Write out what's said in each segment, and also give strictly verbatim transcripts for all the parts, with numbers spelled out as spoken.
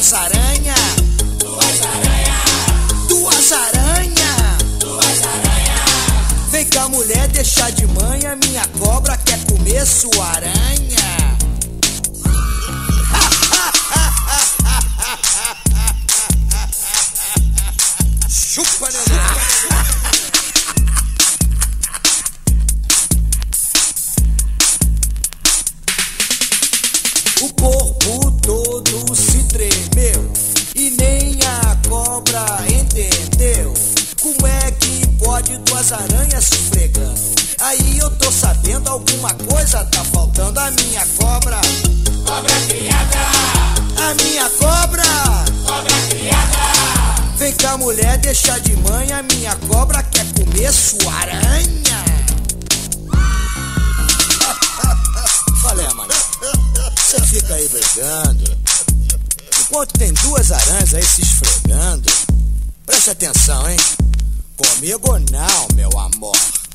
duas aranha, duas aranha, duas aranha, duas aranha. Vem cá, mulher, deixa de manha, minha cobra quer comer sua aranha. Chupa, neném. O corpo todo se tremeu e nem a cobra entendeu. Como é que pode duas aranhas se esfregando? Aí eu tô sabendo, alguma coisa tá faltando. A minha cobra, Cobra criada, a minha cobra, cobra criada. vem cá, mulher, deixa de manha, minha cobra quer comer sua aranha. Qual é, mano? Você fica aí brigando, enquanto tem duas aranhas aí se esfregando. Preste atenção, hein? Comigo não, meu amor.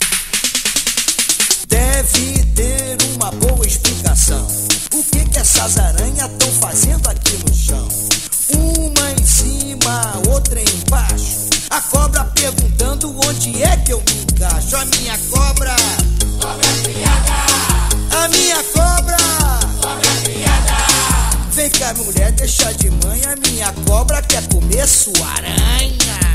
Deve ter uma boa explicação. O que que essas aranhas estão fazendo aqui no chão? Uma em cima, outra embaixo. A cobra perguntando onde é que eu me encaixo. A minha cobra, Cobra criada, a minha cobra, cobra criada. vem cá, mulher, deixa de manha, minha cobra quer comer sua aranha.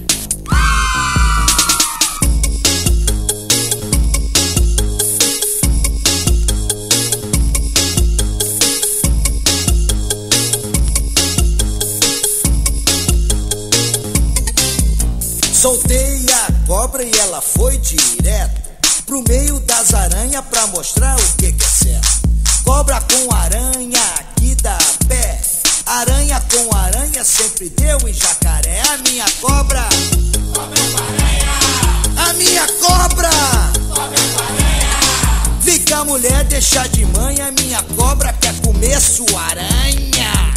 Soltei a cobra e ela foi direto pro meio das aranhas pra mostrar o que que é certo. Cobra com aranha aqui dá pé, aranha com aranha sempre deu em jacaré. A minha cobra, Cobra com aranha, a minha cobra, cobra com aranha. vem cá, mulher, deixa de manha, minha cobra quer comer sua aranha.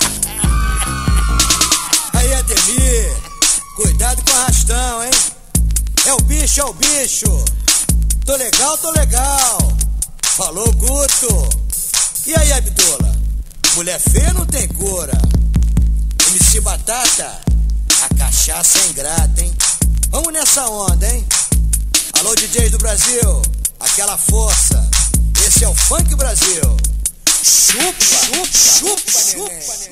Aí, Ademir, cuidado com o arrastão, hein? É o bicho, é o bicho. Tô legal, tô legal. Falou, Guto. E aí, Abdula? Mulher feia não tem cura. M C Batata, a cachaça é ingrata, hein? Vamos nessa onda, hein? Alô, D Js do Brasil, aquela força. Esse é o Funk Brasil. Chupa, chupa, chupa, chupa,